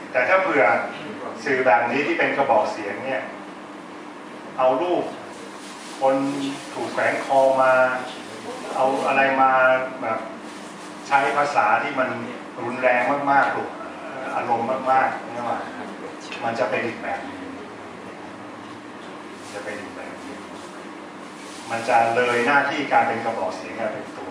แต่ถ้าเผื่อสื่อแบบนี้ที่เป็นกระบอกเสียงเนี่ยเอารูปคนถูกแขวนคอมาเอาอะไรมาแบบใช้ภาษาที่มันรุนแรงมากๆถูกอารมณ์มากๆนี่ว่ามันจะเป็นอีกแบบจะเป็นอีกแบบมันจะเลยหน้าที่การเป็นกระบอกเสียงเป็นตัว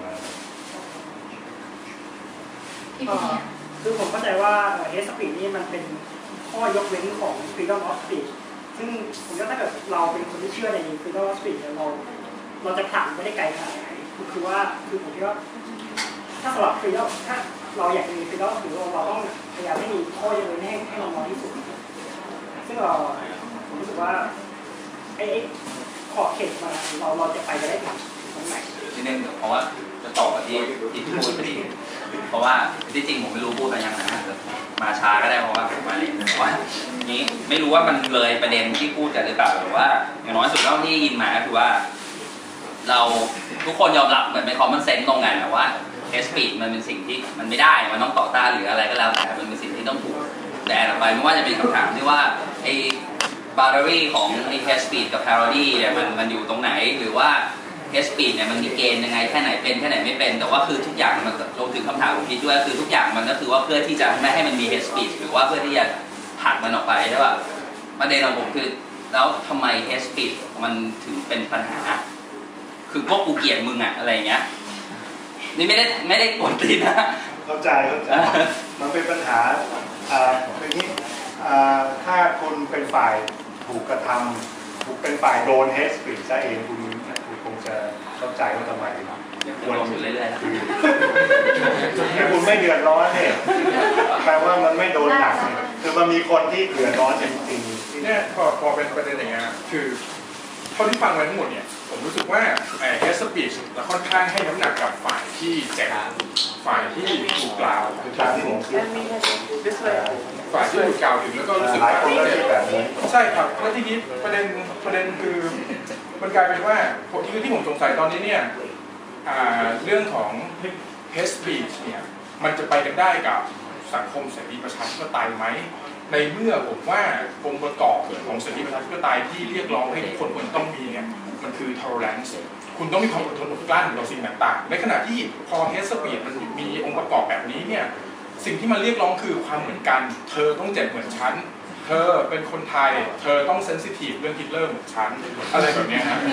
คือผมเข้าใจว่าhate speech นี่มันเป็นข้อยกเว้นของ freedom of speech ซึ่งผมว่าถ้าเกิดเราเป็นคนที่เชื่อใน freedom of speech เราจะผลักไม่ได้ไกลขนาดไหนคือผมคิดว่าถ้าสำหรับ freedom ถ้าเราอยากมี freedom of speech เราต้องพยายามให้มีข้อยกเว้นให้เราน้อยที่สุดซึ่งผมรู้สึกว่าไอ้ขอบเขตมาเราจะไปได้ถึงตรงไหนทีนึงเพราะว่าจะต่อที่พูดพอดีเพราะว่าที่จริงผมไม่รู้พูดไปยังไงมาช้าก็ได้เพราะว่าผมมาเรียนแต่ว่านี้ไม่รู้ว่ามันเลยประเด็นที่พูดกันหรือเปล่าหรือว่าอย่างน้อยสุดเท่าที่ยินมาคือว่าเราทุกคนยอมรับเหมือนเป็นcommon senseตรงกันนะว่าhate speechมันเป็นสิ่งที่มันไม่ได้มันต้องต่อต้านหรืออะไรก็แล้วแต่มันเป็นสิ่งที่ต้องถูกแบนออกไปไม่ว่าจะเป็นคำถามที่ว่าไอ้boundary ของไอ้ hate speech กับ parody เนี่ยมันอยู่ตรงไหนหรือว่า hate speech เนี่ยมันมีเกณฑ์ยังไงแค่ไหนเป็นแค่ไหนไม่เป็นแต่ว่าคือทุกอย่างมันรวมถึงคำถามของพี่ด้วยคือทุกอย่างมันก็คือว่าเพื่อที่จะไม่ให้มันมี hate speech หรือว่าเพื่อที่จะหักมันออกไปใช่ป่ะประเด็นของผมคือแล้วทำไม hate speech มันถึงเป็นปัญหาคือพวกกูเกลียดมึงอะอะไรเงี้ยนี่ไม่ได้กดตีนะเข้าใจมันเป็นปัญหาคือนี้ถ้าคุณเป็นฝ่ายถูกกระทำถูกเป็นฝ่ายโดน hate speech ซะเองคุณคงจะเข้าใจว่าทำไมควรอยู่เรื่อยๆถ้าคุณไม่เดือดร้อนเนี่ยแปลว่ามันไม่โดนหนักคือมันมีคนที่เดือดร้อนจริงๆเนี่ยพอเป็นประเด็นอย่างเงี้ยคือเท่าที่ฟังมาทั้งหมดเนี่ยผมรู้สึกว่าhate speech เราค่อนข้างให้น้ำหนักกับฝ่ายที่แจกฝ่ายที่ถูกกล่าวคือการที่ผมคิดฝ่ายที่ถูกกล่าวถึงแล้วก็รู้สึกว่าใช่ครับแล้วทีนี้ประเด็นคือมันกลายเป็นว่าที่ผมสงสัยตอนนี้เนี่ยเรื่องของ hate speech เนี่ยมันจะไปกันได้กับสังคมเสรีประชาธิปไตยไหมในเมื่อผมว่าองค์ประกอบของเสรีประชาธิปไตยที่เรียกร้องให้ทุกคนควรต้องมีเนี่ยมันคือ tolerance คุณต้องมีความอดทนอดกลั้นต่อสิ่งต่างๆในขณะที่พอ hate speech มันมีองค์ประกอบแบบนี้เนี่ยสิ่งที่มันเรียกร้องคือความเหมือนกันเธอต้องเจ็บเหมือนฉันเธอเป็นคนไทยเธอต้องเซนซิทีฟเรื่องฮิตเลอร์เหมือนฉันอะไรแบบนี้นะ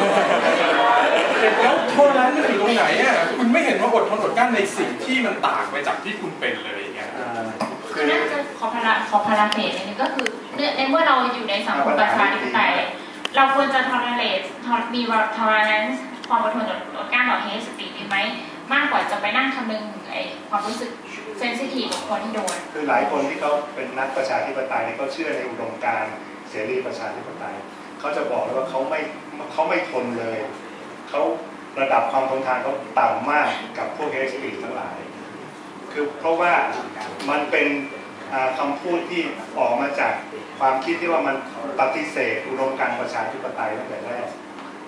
แล้วโทษนั้นมันอยู่ตรงไหนอ่ะคุณไม่เห็นว่าอดทนอดกลั้นในสิ่งที่มันต่างไปจากที่คุณเป็นเลยอย่างเงี้ยคือน่าจะขอพาราเฟสนี่ก็คือในเมื่อเราอยู่ในสังคมประชาธิปไตยเราควรจะมีtolerance ความอดทนอดกลั้นต่อ hate speech ดีไหมมากกว่าจะไปนั่งคำนึงถึงความรู้สึกเซนซิทีฟของคนที่โดนคือหลายคนที่เขาเป็นนักประชาธิปไตยเขาเชื่อในอุดมการณ์เสรีประชาธิปไตยเขาจะบอกเลยว่าเขาไม่ทนเลยเขาระดับความทนทานเขาต่ำมากกับพวก hate speech ทั้งหลายคือเพราะว่ามันเป็นคำพูดที่ออกมาจากความคิดที่ว่ามันปฏิเสธอุดมการณ์ประชาธิปไตยตั้งแต่แรก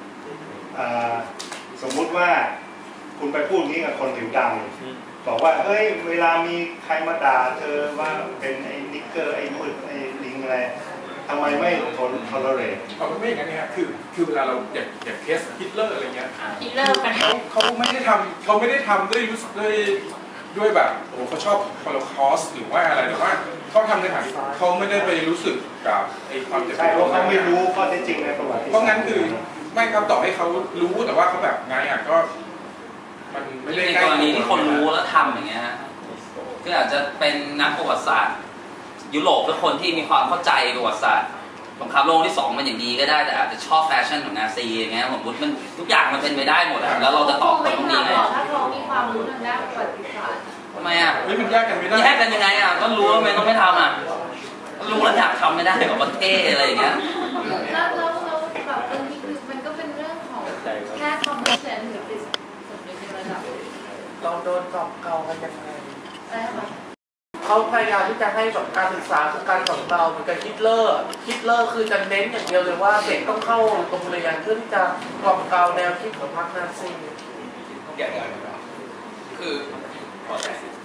สมมุติว่าคุณไปพูดนี้กับคนผิวดำบอกว่าเฮ้ยเวลามีใครมาด่าเธอว่าเป็นไอ้นิกเกอร์ไอ้มืดไอ้ลิงอะไรทำไมไม่ทนเรทไม่อย่างนั้นนะครับคือเวลาเราอย่างเคสฮิตเลอร์อะไรเงี้ยฮิตเลอร์เขาไม่ได้ทำด้วยแบบโอ้เขาชอบโฮโลคอสต์หรือว่าอะไรแต่ว่าเขาทำในฐานเขาไม่ได้ไปรู้สึกกับไอ้ความเจ็บปวดใช่เพราะเขาไม่รู้ข้อเท็จจริงในประวัติเพราะงั้นคือไม่ครับต่อให้เขารู้แต่ว่าเขาแบบไงอ่ะก็มันไม่ได้ในกรณีที่คนรู้แล้วทำอย่างเงี้ยก็อาจจะเป็นนักประวัติศาสตร์ยุโรปทุกคนที่มีความเข้าใจประวัติศาสตร์สงครามโลกที่2มันอย่างดีก็ได้แต่อาจจะชอบแฟชั่นของนาซีอย่างเงี้ยผมมันทุกอย่างมันเป็นไปได้หมดแล้วเราจะตอบคนตรงนี้ไงถ้าเรามีความรู้ทางด้านประวัติศาสตร์ทำไมอ่ะมันแยกกันไม่ได้แยกกันยังไงอ่ะก็รู้แล้วทำไมต้องไม่ทำอ่ะรู้แล้วอยากทำไม่ได้กับประเทศอะไรอย่างเงี้ยแล้วแบบบางทีคือมันก็เป็นเรื่องของแค่ common sense หรือจิตสำนึกในระดับเราโดนกล่อมเกลากันยังไงอะไรคะเขาพยายามที่จะให้แบบการศึกษาคือการกล่อมเกลาเหมือนกับฮิตเลอร์คือจะเน้นอย่างเดียวเลยว่าเด็กต้องเข้าโรงเรียนเพื่อที่จะกล่อมเกลาแนวคิดของพรรคนาซีคือ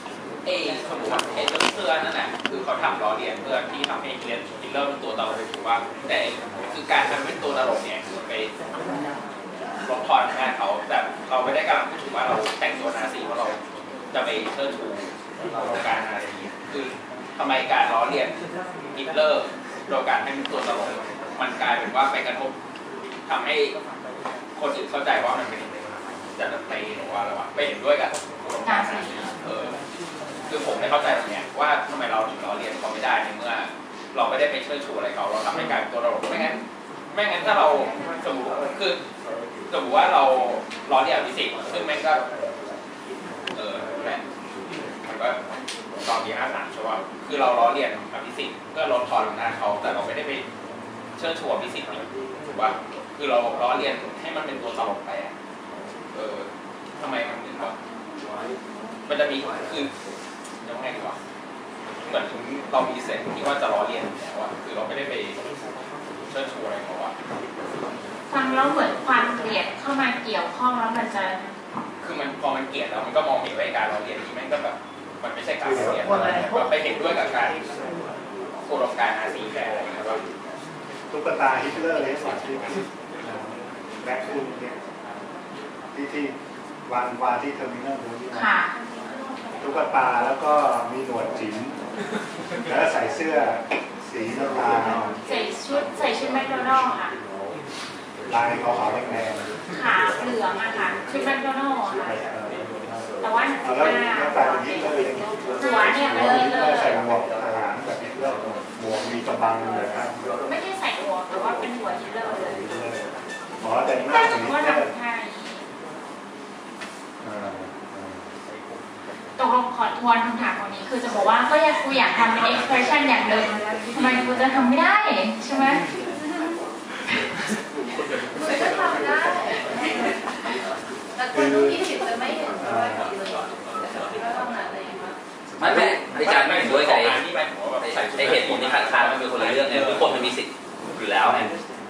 สมมติว่าเรื่องเสื้อนั่นแหละคือเขาทำล้อเลียนเพื่อที่ทำให้ฮิตเลอร์เป็นตัวตลกถูกป่ะแต่คือการทำเป็นตัวตลกเนี่ยคือไปลดทอนแค่เขาแต่เราไม่ได้กำลังพูดถึงว่าเราแต่งตัวนาซีเพราะเราจะไปเชิดชูการอะไรอย่างนี้คือทำไมการล้อเลียนฮิตเลอร์โดยการให้เป็นตัวตลกมันกลายเป็นว่าไปกระทบทำให้คนอื่นเข้าใจว่ามันเป็นจะไปหรือว่าอะไรวะไปเห็นด้วยกับการคือผมไม่เข้าใจตรงนี้ว่าทำไมเราถึงล้อเลียนเขาไม่ได้ในเมื่อเราไม่ได้ไปเชิดชูอะไรเขาเราทำให้กลายเป็นตัวตลกไม่งั้นถ้าเราสมมติว่าเราล้อเลียนพิเศษซึ่งแม่งก็แม่มันก็ตอนที่53ใช่ป่ะคือเราล้อเลียนอภิสิทธิ์เพื่อลดทอนอำนาจเขาแต่เราไม่ได้ไปเชิดชูอภิสิทธิ์ถูกป่ะคือเราล้อเลียนให้มันเป็นตัวตลกไปทำไมมันถึงว่ามันจะมีคือยังไงดีวะเหมือนเรามีเซนที่ว่าจะล้อเลียนแต่ว่าคือเราไม่ได้ไปเชิดชูอะไรเขาอะฟังแล้วเหมือนความเกลียดเข้ามาเกี่ยวข้องแล้วมันจะคือมันพอมันเกลียดแล้วมันก็มองเห็นว่าการล้อเลียนนี้แม่งก็แบบมันไม่ใช่การล้อเลียนแบบไปเห็นด้วยกับการอุดมการณ์นาซีแค่อะไรนะครับตุ๊กตาฮิตเลอร์เลยสอนที่แบ็คคูนเนี่ยที่วางที่เทอร์มินอลตรงนี้ตุ๊กตาแล้วก็มีหนวดจิ๋มแล้วใส่เสื้อสีน้ำตาลใส่ชุดแมคโดนัลด์ค่ะลายขาวๆแดงๆขาเหลืองอะค่ะชุดแมคโดนัลด์ค่ะแต่ว่าแล้วใส่ฮิตเลอร์หัวเนี่ยเลยใส่หมวกทหารแบบฮิตเลอร์หมวกมีกระบังเลยครับไม่ได้ใส่หมวกแต่ว่าเป็นหัวฮิตเลอร์เลยหมอแต่งหน้าถึงว่าทำไทยตกลงขอทวนคำถามวันนี้คือจะบอกว่าก็อยากทำเป็น expression อย่างเดิมทำไมกูจะทำไม่ได้ใช่ไหมมันก็ทำได้แต่คนรู้ที่ผิดจะไม่เห็นว่าผิดเลยก็ต้องอะไรไม่ในการไม่เห็นด้วยกับไอ้เหตุผลที่ค้านมันเป็นคนละเรื่องไงทุกคนมันมีสิทธิ์อยู่แล้วไง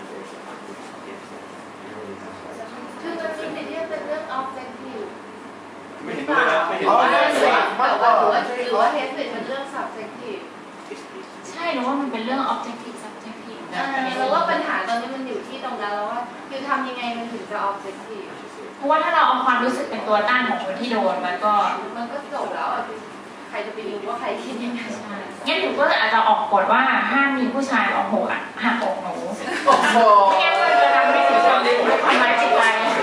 คือตอนนี้ในที่เป็นเรื่อง objective ไม่เห็นด้วยนะไม่เห็นด้วยหรือว่าเฮสเป็นเรื่อง subjective ใช่หรือว่ามันเป็นเรื่อง objective subjective แล้วว่าปัญหาตอนนี้มันอยู่ที่ตรงนั้นแล้วว่าคือทำยังไงมันถึงจะ objective เพราะว่าถ้าเราเอาความรู้สึกเป็นตัวตั้งของคนที่โดนมันก็จบแล้วใครจะไปรู้ว่าใครคิดยังไงงั้นหนูก็อาจจะออกกฎว่าห้ามมีผู้ชายเอาหัวหักอกหนูไม่งั้นมันจะทำให้ถึงทำร้ายจิตใจ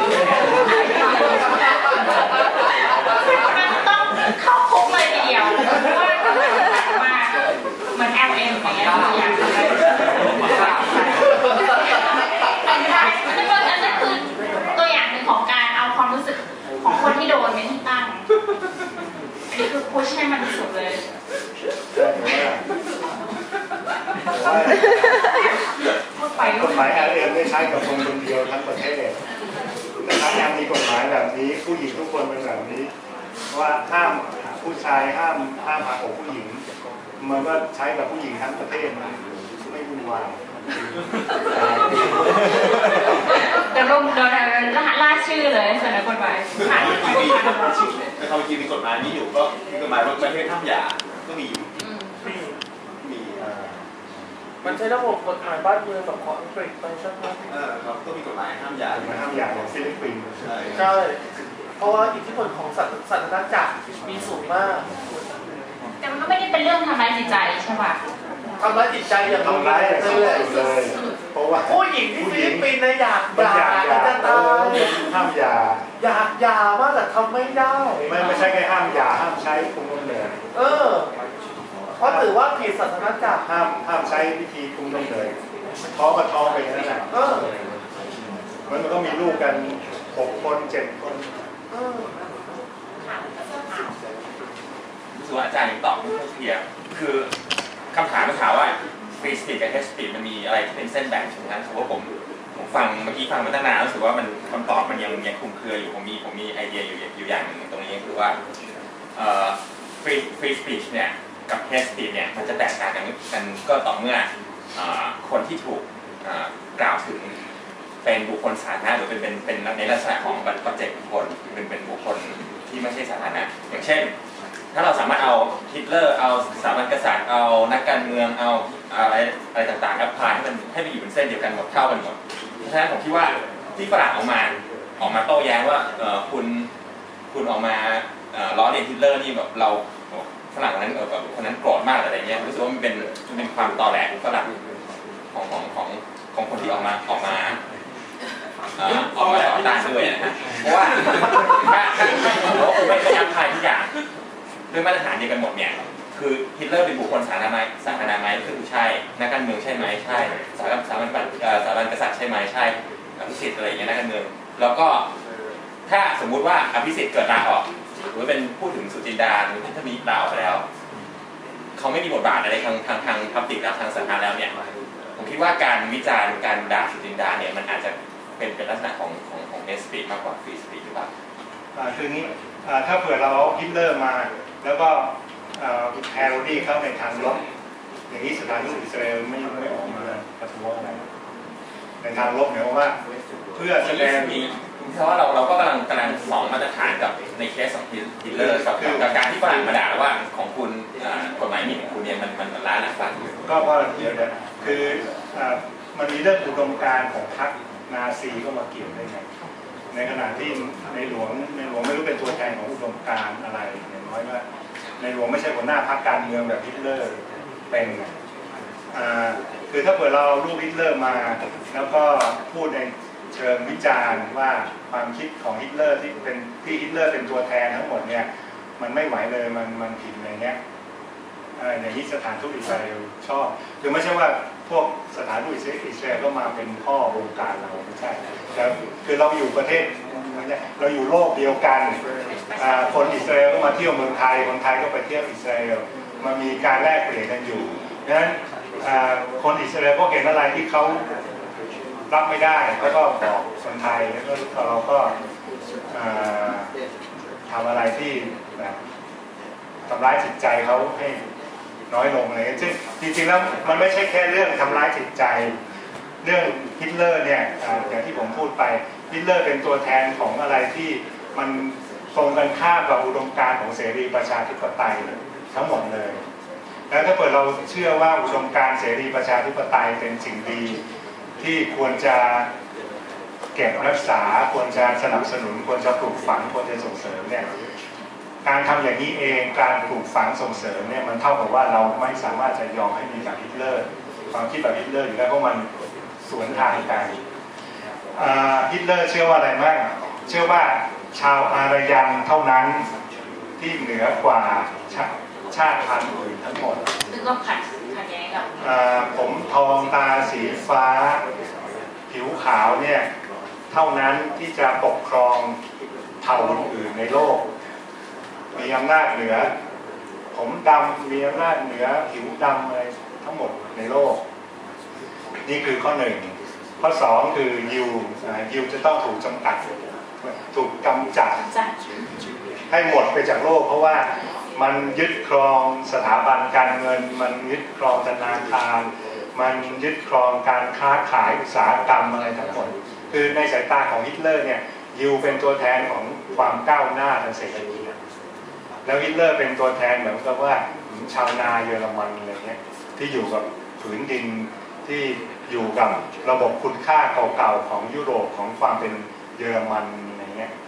มันต้องเข้าคุกเลยทีเดียวเพราะว่ามาเหมือน LM อย่างเงี้ยอย่างอันนั้นคือตัวอย่างหนึ่งของการเอาความรู้สึกของคนที่โดนเป็นที่ตั้งนี่คือพุชให้มันสุดเลยกฎหมาย LM ไม่ใช้กับคนคนเดียวทั้งประเทศแต่ถ้ายังมีกฎหมายแบบนี้ผู้หญิงทุกคนเป็นแบบนี้ว่าห้ามผู้ชายห้ามหักอกผู้หญิงมันก็ใช้กับผู้หญิงทั้งประเทศมันไม่วุ่นวายเดี๋ยวลงโดนล่าชื่อเลยเสนอกฎหมายผ่านในความจริงมีกฎหมายนี้อยู่ก็มีกฎหมายประเภทห้ามหย่าก็มีอยู่มันใช้ระบบกฎหมายบ้านเมืองแบบของอังกฤษไปใช่ไหมครับก็มีกฎหมายห้ามหย่าของฟิลิปปินส์ใช่เพราะว่าอิทธิพลของสัตว์นาจักรมีสูงมากแต่มันก็ไม่ได้เป็นเรื่องทำร้ายจิตใจใช่ป่ะทำร้ายจิตใจอย่างทำร้ายเลยเพราะว่าผู้หญิงที่ฟิลิปปินส์อยากจะตายห้ามหย่าอยากว่าแต่ทำไม่ได้ไม่ใช่แค่ห้ามหย่าห้ามใช้คุมกำเนิดเพราะถือว่าผิดศาสนาจักรห้ามใช้วิธีคุมกำเนิดท้องกับท้องไปนั่นแหละมันก็มีลูกกัน6 คน 7 คนส่วนอาจารย์ตอบไม่ค่อยเคลียร์คือคำถามว่าฟรีสปีดกับเฮสปีดมันมีอะไรที่เป็นเส้นแบ่งใช่ไหมครับสมมติว่าผมฟังเมื่อกี้ฟังมาตั้งนานรู้สึกว่ามันคำตอบมันยังคลุมเครืออยู่ผมมีไอเดียอยู่อย่างหนึ่งตรงนี้คือว่าฟรีสปีดเนี่ยกับเฮสปีดเนี่ยมันจะแตกต่างกันก็ต่อเมื่อคนที่ถูกกล่าวถึงเป็นบุคคลสาธารณะหรือเป็นในลักษณะของปัจเจกบุคคลเป็นบุคคลที่ไม่ใช่สาธารณะอย่างเช่นถ้าเราสามารถเอาฮิตเลอร์เอาสถาบันกษัตริย์เอานักการเมืองเอาอะไรต่างๆแอพพลายให้มันอยู่เป็นเส้นเดียวกันหมดเท่ากันหมดเพราะฉะนั้นผมคิดว่าที่ฝรั่งออกมาโต้แย้งว่าคุณออกมาล้อเลียนฮิตเลอร์นี่แบบเราฝรั่งนั้นแบบคนนั้นโกรธมากอะไรเงี้ยรู้สึกว่ามันเป็นความตอแหลของฝรั่งของคนที่ออกมาต่อต้านด้วยนะฮะเพราะว่าไม่ยับพายทุกอย่างด้วยมาตรฐานเดียวกันหมดเนี่ยคือฮิตเลอร์เป็นบุคคลสาธารณะไหมคือใช่นักการเมืองใช่ไหมใช่สถาบันกษัตริย์ใช่ไหมใช่อภิสิทธิ์อะไรอย่างเงี้ยนักการเมืองแล้วก็ถ้าสมมุติว่าอภิสิทธิ์เกิดลาออกหรือเป็นพูดถึงสุจินดาหรือถ้ามีลาออกไปแล้วเขาไม่มีบทบาทอะไรทางพับลิกแล้วทางสาธารณะแล้วเนี่ยผมคิดว่าการวิจารณ์การด่าสุจินดาเนี่ยมันอาจจะเป็นลักษณะของเฮสปีดมากกว่าฟรีสปีดหรือเปล่าคือนี้ถ้าเผื่อเราเอาฮิตเลอร์มาแล้วก็แพโรดี้เข้าในทางลบอย่างนี้สถานทูตอิสราเอลไม่ออกมาประท้วงอะไรในทางลบเนี่ยว่าเพื่อแสดงเพราะว่าเราก็กำลังสองมาตรฐานกับในเคสของฮิตเลอร์กับการที่ฝรั่งมาด่าว่าของคุณกฎหมายมีของคุณเนี่ยมันล้าหลังฟังก็เพราะเดี๋ยวคือมันมีเรื่องอุดมการณ์ของพรรคนาซีก็มาเกี่ยวได้ไงในขณะที่ในหลวงไม่รู้เป็นตัวแทนของอุดมการณ์อะไรอย่างน้อยว่าในหลวงไม่ใช่หัวหน้าพรรคการเมืองแบบฮิตเลอร์เป็นคือถ้าเปิดเรารูปฮิตเลอร์มาแล้วก็พูดในเชิงวิจารณ์ว่าความคิดของฮิตเลอร์ที่ฮิตเลอร์เป็นตัวแทนทั้งหมดเนี่ยมันไม่ไหวเลยมันผิดอะไรเงี้ยอย่างนี้สถานทูตอิสราเอลชอบคือไม่ใช่ว่าพวกสถานทูตอิสราเอลก็มาเป็นพ่อวงการเราไม่ใช่แต่คือเราอยู่ประเทศเราอยู่โลกเดียวกันคนอิสราเอลก็มาเที่ยวเมืองไทยคนไทยก็ไปเที่ยวอิสราเอลมันมีการแลกเปลี่ยนกันอยู่ดังนั้นคนอิสราเอลก็เห็นอะไรที่เขารับไม่ได้แล้วก็บอกคนไทยแล้วก็เราก็ทำอะไรที่แบบทำร้ายจิตใจเขาให้น้อยลงเลยซึ่งจริงๆแล้วมันไม่ใช่แค่เรื่องทำร้ายจิตใจเรื่องฮิตเลอร์เนี่ยอย่างที่ผมพูดไปฮิตเลอร์เป็นตัวแทนของอะไรที่มันตรงกันข้ามกับอุดมการณ์ของเสรีประชาธิปไตยทั้งหมดเลยแล้วถ้าเกิดเราเชื่อว่าอุดมการณ์เสรีประชาธิปไตยเป็นสิ่งดีที่ควรจะเก็บรักษาควรจะสนับสนุนควรจะปลูกฝังควรจะส่งเสริมเนี่ยการทำอย่างนี้เองการปลูกฝังส่งเสริมเนี่ยมันเท่ากับว่าเราไม่สามารถจะยอมให้มีแบบฮิตเลอร์ความคิดแบบฮิตเลอร์อยู่แล้วเพราะมันสวนทางกันฮิตเลอร์เชื่อว่าอะไรบ้างเชื่อว่าชาวอารยันเท่านั้นที่เหนือกว่าชาติพันธุ์อื่นทั้งหมดซึ่งก็ขัดแย้งกับผมทองตาสีฟ้าผิวขาวเนี่ยเท่านั้นที่จะปกครองเผ่าอื่นในโลกมีอำนาจเหนือผมดำมีอำนาจเหนือผิวดำอะไรทั้งหมดในโลกนี่คือข้อหนึ่งข้อสองคือยิวจะต้องถูกจำกัดถูกกำจัดให้หมดไปจากโลกเพราะว่ามันยึดครองสถาบันการเงินมันยึดครองธนาคารมันยึดครองการค้าขายอุตสาหกรรมอะไรทั้งหมดคือในสายตาของฮิตเลอร์เนี่ยยิวเป็นตัวแทนของความก้าวหน้าทางเศรษฐกิจแล้วฮิตเลอร์เป็นตัวแทนเหมือนกับว่าชาวนาเยอรมันอะไรเงี้ยที่อยู่กับผืนดินที่อยู่กับระบบคุณค่าเก่าๆของยุโรปของความเป็นเยอรมันอะไรเงี้ย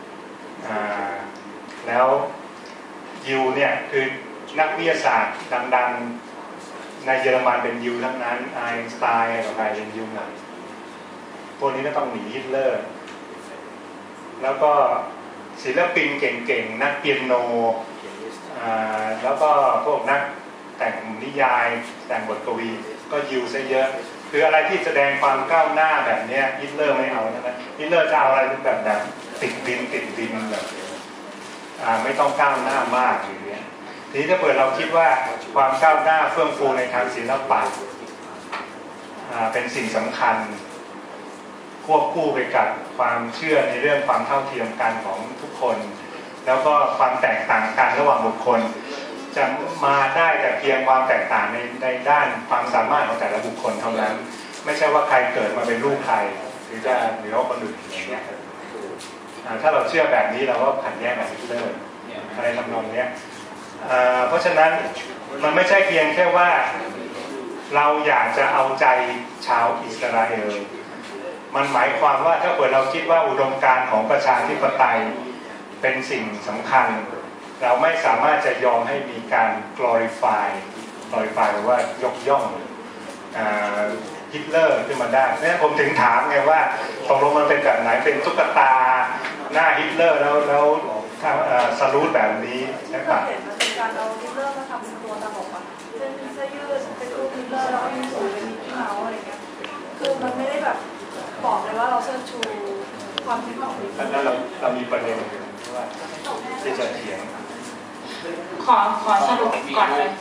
แล้วยิวเนี่ยคือนักวิทยาศาสตร์ดังๆในเยอรมันเป็นยิวทั้งนั้นไอน์สไตน์กับใครเป็นยิวหมดพวกนี้ก็ต้องหนีฮิตเลอร์แล้วก็ศิลปินเก่งๆนักเปียโนแล้วก็พวกนักแต่งนิยายแต่งบทกวีก็ยิวซะเยอะคืออะไรที่แสดงความก้าวหน้าแบบนี้ฮิตเลอร์ไม่เอานะฮิตเลอร์จะเอาอะไรแบบติดดินแบบไม่ต้องก้าวหน้ามากอย่างนี้ทีนี้ถ้าเกิดเราคิดว่าความก้าวหน้าเฟื่องฟูในทางศิลปะเป็นสิ่งสำคัญควบคู่ไปกับความเชื่อในเรื่องความเท่าเทียมกันของทุกคนแล้วก็ความแตกต่างกันระหว่างบุคคลจะมาได้แต่เพียงความแตกต่างในด้านความสามารถของแต่ละบุคคลเท่านั้นไม่ใช่ว่าใครเกิดมาเป็นลูกใครหรือจะเหนือคนอื่นอย่างเงี้ยถ้าเราเชื่อแบบนี้เราก็ขัดแย้งกับฮิตเลอร์อะไรทำนองเนี้ยเพราะฉะนั้นมันไม่ใช่เพียงแค่ว่าเราอยากจะเอาใจชาวอิสราเอลมันหมายความว่าถ้าเกิดเราคิดว่าอุดมการณ์ของประชาธิปไตยเป็นสิ่งสำคัญเราไม่สามารถจะยอมให้มีการ glorify หรือว่ายกย่องฮิตเลอร์ขึ้นมาได้เนี่ยผมถึงถามไงว่าตกลงมันเป็นแบบไหนเป็นตุ๊กตาหน้าฮิตเลอร์แล้วสรูปแบบนี้ใช่ปะเห็นมันเป็นการเอาฮิตเลอร์มาทำเป็นตัวตลกอ่ะเป็นเสื้อยืดเป็นรูปฮิตเลอร์แล้วก็มีสูงเป็นมิกกี้เมาส์อะไรเงี้ยคือมันไม่ได้แบบบอกเลยว่าเราเชิดชูความคิดของฮิตเลอร์แล้วเรามีประเด็นว่าที่จะเถียงขอสรุปก่อนเลย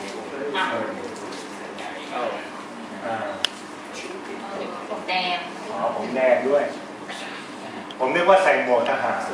ผมแดงผมแดงด้วยผมนึกว่าใส่หมวกทหาร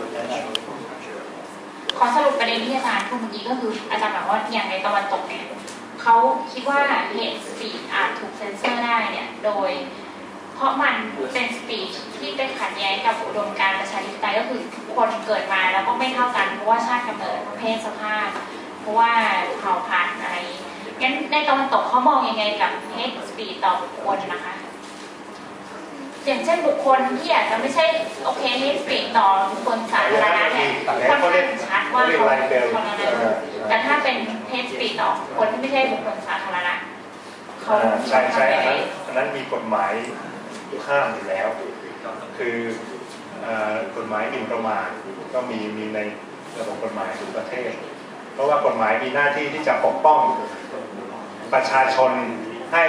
ขอสรุปประเด็นที่อาจารย์พูดเมื่อกี้ก็คืออาจารย์บอกว่าอย่างในตะวันตกเนี่ยเขาคิดว่า hate speech อาจถูกเซ็นเซอร์ได้เนี่ยโดยเพราะมันเป็น speech ที่เป็นขัดแย้งกับอุดมการณ์ประชาธิปไตยก็คือคนเกิดมาแล้วก็ไม่เท่ากันเพราะว่าชาติกำเนิดเพศสภาพเพราะว่าเผ่าพันธุ์อะไรงั้นในตะวันตกเขามองยังไงกับ hate speech ต่อบุคคลนะคะอย่างเช่นบุคคลที่อาจจะไม่ใช่โอเค hate speech ต่อบุคคลสาธารณะเนี่ยค่อนข้างชัดว่าเขาแต่ถ้าเป็น hate speech ต่อคนที่ไม่ใช่บุคคลสาธารณะเขาใช่อันนั้นมีกฎหมายห้ามอยู่แล้วคือกฎหมายหมิ่นประมาทก็มีในระบบกฎหมายทุกประเทศเพราะว่ากฎหมายมีหน้าที่ที่จะปกป้องประชาชนให้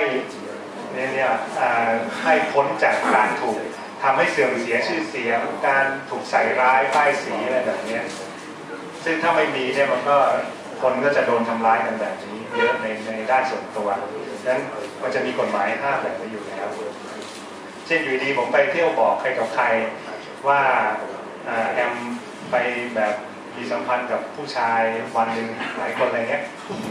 ให้พ้นจากการถูกทำให้เสื่อมเสียชื่อเสียงการถูกใส่ร้ายป้ายสีอะไรแบบนี้ซึ่งถ้าไม่มีเนี่ยมันก็คนก็จะโดนทำร้ายกันแบบนี้เยอะในด้านส่วนตัวดังนั้นมันจะมีกฎหมายห้ามแบบนี้อยู่แล้วเช่นอยู่ดีผมไปเที่ยวบอกใครกับใครว่าแอมไปแบบมีสัมพันธ์กับผู้ชายวันหนึ่งหลายคนอะไรเงี้ย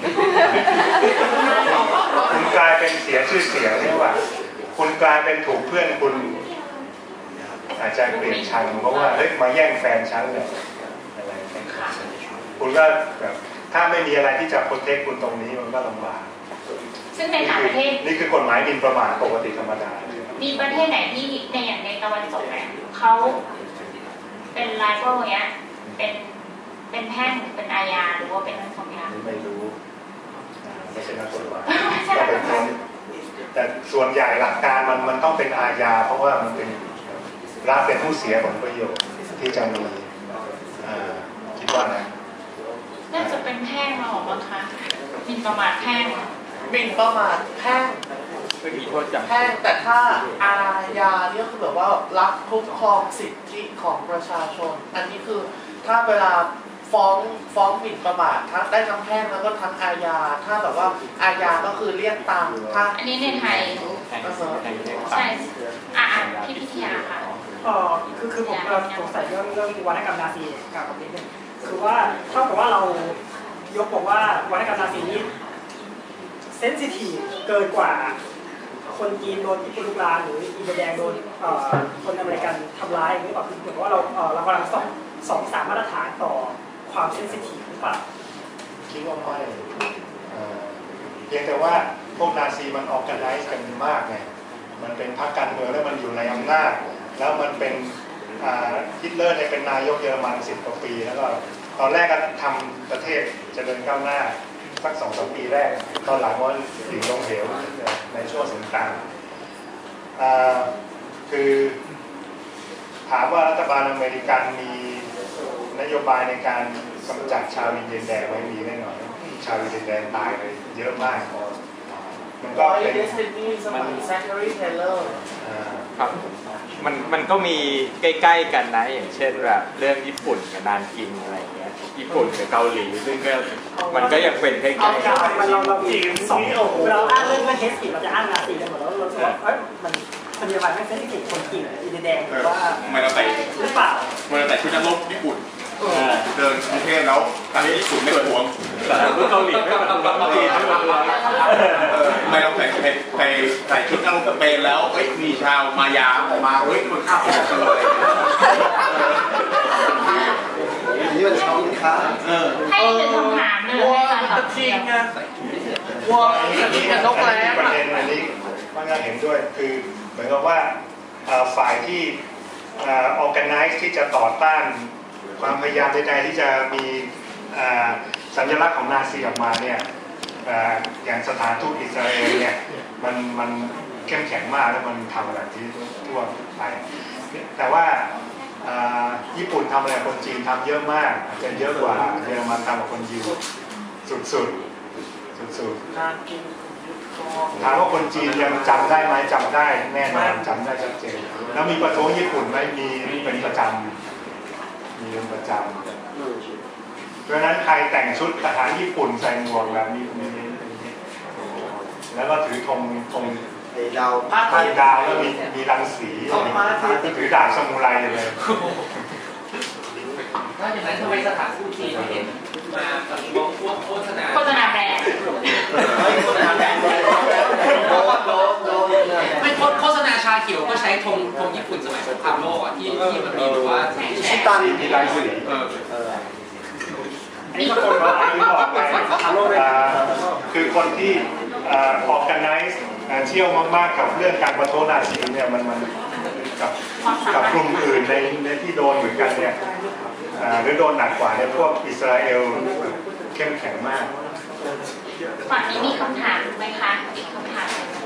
คุณกลายเป็นเสียชื่อเสียงเนี่ยว่าคุณกลายเป็นถูกเพื่อนคุณอาจจะเกลียดชังเพราะว่าเฮ้ยมาแย่งแฟนฉันเลยอะไรคุณก็แบบถ้าไม่มีอะไรที่จะโปรเทคคุณตรงนี้มันก็ลำบากซึ่งในต่างประเทศนี่คือกฎหมายหมิ่นประมาทปกติธรรมดามีประเทศไหนที่ในอย่างในตะวันตกเนี่ยเขาเป็นไลฟ์อย่างเงี้ยเป็นแพ่งเป็นอาญาหรือว่าเป็นสองอย่างไม่รู้ไม่ใช่นักกฎหมายก็เป็นคนแต่ส่วนใหญ่หลักการมันต้องเป็นอาญาเพราะว่ามันเป็นรัฐเป็นผู้เสียผลประโยชน์ที่จะมีคิดว่านะน่าจะเป็นแพ่งมาหรอบ้างคะหมิ่นประมาทแพ่งหมิ่นประมาทแพ่งไม่มีโทษจับแพ่งแต่ถ้าอาญาเนี่ยคือแบบว่ารัฐคุ้มครองสิทธิของประชาชนอันนี้คือถ้าเวลาฟ้องหมิ่นประมาททั้งได้ทั้งแพ่งแล้วก็ทั้งอาญาถ้าแบบว่าอาญาก็คือเรียกตามถ้าอันนี้ในไทยใช่พี่พิทยาค่ะคือผมสงสัยเรื่องวรรณกรรมนาซีกับนิดนึงคือว่าเท่ากับว่าเรายกบอกว่าวรรณกรรมนาซีนี้เซนซิทีฟเกินกว่าคนจีนโดนญี่ปุ่นลุกลานหรืออินเดียแดงโดนคนอเมริกันทำร้ายอย่างนี้ป่ะคือเหมือนว่าเรากำลังสองสามมาตรฐานต่อความเซนซิทีฟหรือเปล่าคิดว่าไม่เพียงแต่ว่าพวกนาซีมันออกกันไนซ์กันมากไงมันเป็นพรรคการเมืองแล้วมันอยู่ในอำนาจแล้วมันเป็นฮิตเลอร์เนี่ยเป็นนายกเยอรมัน10 กว่าปีแล้วก็ตอนแรกก็ทำประเทศเจริญก้าวหน้าสัก2-3 ปีแรกตอนหลังว่าดิ่งลงเหวในช่วงสงครามคือถามว่ารัฐบาลอเมริกันมีนโยบายในการกำจัดชาวอินเดียแดงไว้มีแน่นอนชาวอินเดียแดงตายไปเยอะมากมันก็เป็นครับมันก็มีใกล้ๆกันนะอย่างเช่นแบบเรื่องญี่ปุ่นกับนานกิงอะไรเงี้ยญี่ปุ่นกับเกาหลีซึ่งก็มันก็ยังเป็นใกล้ๆกันเราจีน2เราอ้างเรื่องเทสติเราจะอ้างนาซีกันหมดแล้วเราคิดว่ามันมีอะไรไม่เซนซิทีฟคนจีนอินเดียแดงหรือว่าไม่เราใส่หรือเปล่าไม่เราใส่ชุดนักรบญี่ปุ่นเดินกรุงเทพแล้วตอนนี้ญี่ปุ่นไม่หวงแต่เกาหลีไม่เหมือนเกาหลีไม่เราใส่ชุดนักรบสเปนแล้วมีชาวมายาออกมามันฆ่าคนเลยนี่มันเขาลูกค้าให้เป็นคำถามเลยวัวในการตอบจริงไงวัวจริงกับนกแร้ประเด็นอันนี้ว่าเห็นด้วยคือเหมือนกับว่าฝ่ายที่organize ที่จะต่อต้านความพยายามใดๆที่จะมีสัญลักษณ์ของนาซีออกมาเนี่ยอย่างสถานทูตอิสราเอลเนี่ยมันเข้มแข็งมากแล้วมันทำอะไรที่ทั่วไปแต่ว่าญี่ปุ่นทำอะไรคนจีนทำเยอะมากอาจจะเยอะกว่าเยอรมันทำกับคนยิวสุดถามว่าคนจีนยังจำได้ไหมจำได้แน่นอนจำได้ชัดเจนแล้วมีประท้วงญี่ปุ่นไหมมีเป็นประจำเพราะนั้นใครแต่งชุดทหารญี่ปุ่นใส่หมวกแบบนี้แล้วก็ถือธงดาวแล้วมีรังสีถือดาบซามูไรเลยถ้าอย่างนั้นทำไมสถานทูตจีนไม่เห็นมาโฆษณาแบรนด์ไม่โฆษณาชาเขียวก็ใช้ธงญี่ปุ่นสมัยสงครามโลกที่มันมีแบบว่าชิตันมีลายสีนี่คนบอกไปคือคนที่organize เชี่ยวมากๆกับเรื่องการประท้วงนาซีเนี่ยมันกับกลุ่มอื่นในที่โดนเหมือนกันเนี่ยหรือโดนหนักกว่าเนี่ยพวกอิสราเอลเข้มแข็งมากฝั่งนี้มีคำถามไหมคะอีกคำถาม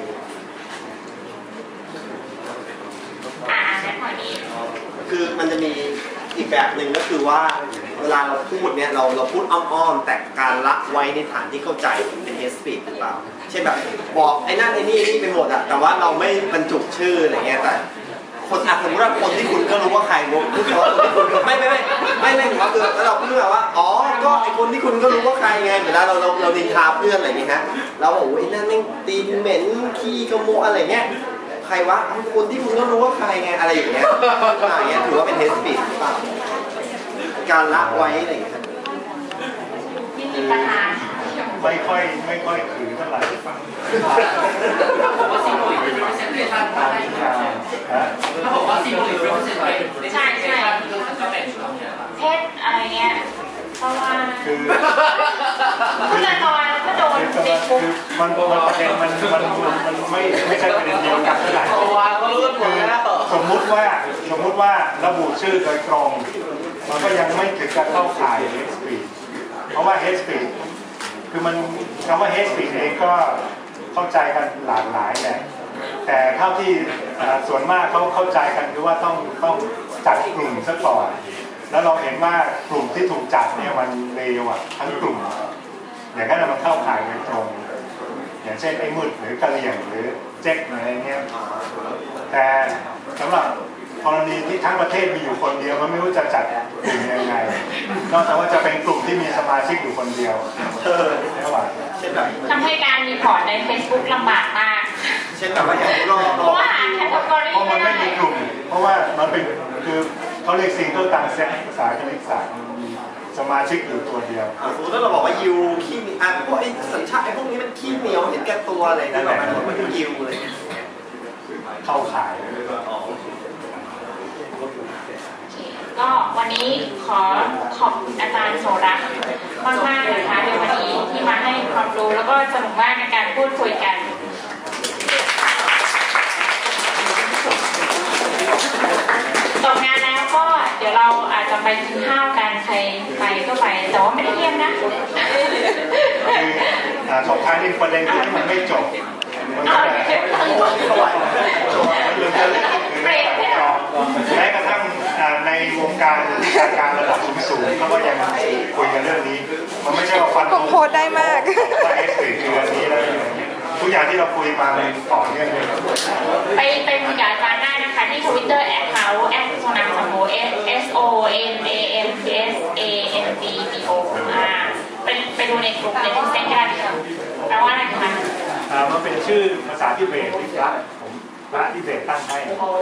แล้วฝั่งนี้คือมันจะมีอีกแบบหนึ่งก็คือว่าเวลาเราพูดเนี่ยเราพูดอ้อมๆแต่การละไว้ในฐานที่เข้าใจเป็นhate speechหรือเปล่าเช่นแบบบอกไอ้นั่นไอ้นี่ไปหมดอะแต่ว่าเราไม่บรรจุชื่ออะไรเงี้ยแต่คนสมมติว่าคนที่คุณก็รู้ว่าใครพูดว่าคนที่คุณไม่ถึงว่าคือแล้วเราพูดแบบว่าอ๋อก็ไอ้คนที่คุณก็รู้ว่าใครไงเวลาเราดินทาเพื่อนอะไรอย่างเงี้ยฮะเราบอกไอ้นั่นแม่งตีนเหม็นขี้ขโมยอะไรเงี้ยใครวะคนที่คุณก็รู้ว่าใครไงอะไรอย่างเงี้ยถือว่าเป็นhate speechหรือเปล่าการละไว้อะไรอย่างเงี้ยมีปัญหาไม่ค่อยถือเท่าไหร่บอกว่าสิ่งที่เป็นเซนเตชันถ้าบอกว่าสิ่งที่เป็นเซนเตชันก็เป็นเพศอะไรเงี้ยเพราะว่าคือตอนก็โดนติดคุกมันประเด็นมันไม่ใช่ประเด็นเดียวกันเท่าไหร่สมมุติว่าระบุชื่อโดยตรงมันก็ยังไม่ถึงกับเข้าข่าย hate speech เพราะว่า hate speech คือมันคำว่า hate speech เองก็เข้าใจกันหลากหลายแหละแต่เท่าที่ส่วนมากเขาเข้าใจกันคือว่าต้องจัดกลุ่มซะก่อนแล้วเราเห็นว่ากลุ่มที่ถูกจัดเนี่ยมันเลวอ่ะทั้งกลุ่มอย่างนั้นมันเข้าข่ายโดยตรงอย่างเช่นไอ้มืดหรือกะเหรี่ยงหรือเจ๊กอะไรเงี้ยแต่สำหรับกรณีที่ทั้งประเทศมีอยู่คนเดียวมันไม่รู้จะจัดกลุ่มยังไงนอกจากว่าจะเป็นกลุ่มที่มีสมาชิกอยู่คนเดียวทำให้การรีพอร์ตใน Facebook ลำบากมากเช่นแบบว่าอย่างนี้เพราะว่าแคตตากรีมันไม่มีกลุ่มเพราะว่ามันเป็นคือเขาเรียกซิงเกิลตังเซ็ตภาษาคณิตศาสตร์มีสมาชิกอยู่ตัวเดียวสมมติถ้าเราบอกว่ายูขี้พวกไอ้สัญชาติไอ้พวกนี้มันขี้เหนียวเห็นแก่ตัวอะไรนั่นแหละมันคือยูเลยเข้าข่ายก็วันนี้ขอบคุณอาจารย์โสรักษ์มากๆนะคะในวันนี้ที่มาให้ความรู้แล้วก็สนุกมากในการพูดคุยกันจบงานแล้วก็เดี๋ยวเราอาจจะไปกินข้าวกันใครไปก็ไปแต่ว่าไม่ได้เยี่ยมนะสองท้ายนี่ประเด็นที่มันไม่จบมันจะแม้กระทั่งในวงการวิชาการระดับสูงๆเขาก็ยังคุยกันเรื่องนี้มันไม่ใช่ว่าฟันธงโพสได้มากว่าเอสเคืออันนี้แล้วทุกอย่างที่เราคุยมามันต่อเนื่องเลยไปคุยกับอาจารย์ได้นะคะที่ Twitter @เขา@sonamsambo SONAMSAMBO ไปดูในกลุ่มในที่เซ็นกันแปลว่าอะไรคะมันเป็นชื่อภาษาทิเบตที่พระทิเบตตั้งให้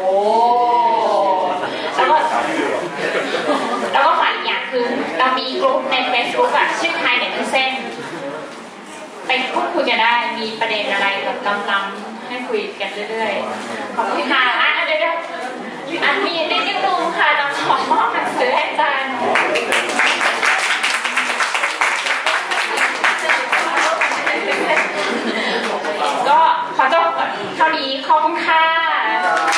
แล้วก็ฝากอีกอย่างคือเรามีกลุ่มใน Facebook อ่ะชื่อไทยเนี่ยคือเส้นไปพูดคุยกันได้มีประเด็นอะไรแบบล้ำๆให้คุยกันเรื่อยๆขอบคุณค่ะเดี๋ยวอันนี้นิดนึงค่ะต้องขอมอบหนังสือให้อาจารย์ก็ขอจบเท่านี้ขอบคุณค่ะ